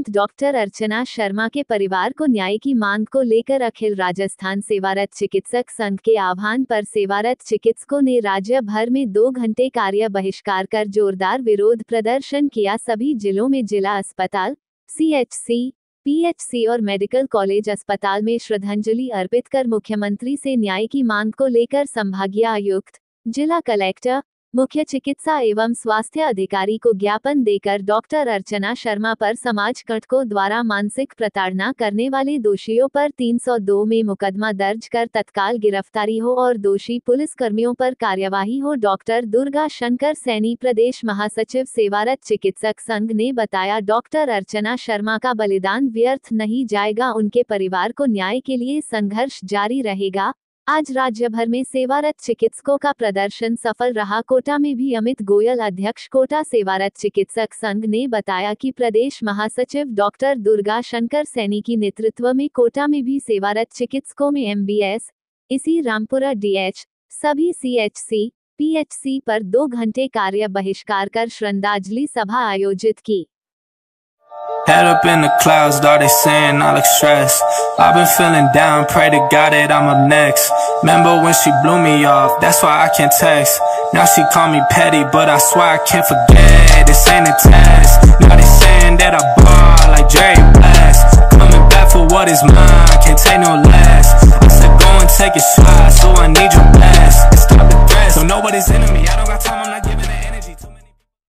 Doctor Archana Sharma के परिवार को न्याय की मांग को लेकर अखिल राजस्थान सेवारत चिकित्सक संघ के आह्वान पर सेवारत चिकित्सकों ने राज्य भर में 2 घंटे कार्य बहिष्कार कर जोरदार विरोध प्रदर्शन किया। सभी जिलों में जिला अस्पताल, CHC, PHC और मेडिकल कॉलेज अस्पताल में श्रद्धांजलि अर्पित कर मुख्यमंत्री से न्याय की मांग को लेकर संभागीय आयुक्त, जिला कलेक्टर, मुख्य चिकित्सा एवं स्वास्थ्य अधिकारी को ज्ञापन देकर डॉक्टर अर्चना शर्मा पर समाज कंटकों द्वारा मानसिक प्रताड़ना करने वाले दोषियों पर 302 में मुकदमा दर्ज कर तत्काल गिरफ्तारी हो और दोषी पुलिसकर्मियों पर कार्यवाही हो। डॉक्टर दुर्गा शंकर सैनी, प्रदेश महासचिव सेवारत चिकित्सक संघ ने बताया, डॉक्टर अर्चना शर्मा का बलिदान व्यर्थ नहीं जाएगा, उनके परिवार को न्याय के लिए संघर्ष जारी रहेगा। आज राज्य भर में सेवारत चिकित्सकों का प्रदर्शन सफल रहा। कोटा में भी अमित गोयल, अध्यक्ष कोटा सेवारत चिकित्सक संघ ने बताया कि प्रदेश महासचिव डॉक्टर दुर्गा शंकर सैनी की नेतृत्व में कोटा में भी सेवारत चिकित्सकों में MBS, इसी रामपुरा DH, सभी CHC, PHC पर 2 घंटे कार्य बहिष्कार कर श्रद्धांजलि सभा आयोजित की। Head up in the clouds, dog, they saying I look stressed. I've been feeling down, pray to God that I'm up next. Remember when she blew me off, that's why I can't text. Now she call me petty, but I swear I can't forget. This ain't a test. Now they saying that I ball like Jerry West. Coming back for what is mine, can't take no less. I said go and take a shot, so I need your best. And stop the threats, so nobody's enemy, I don't got time.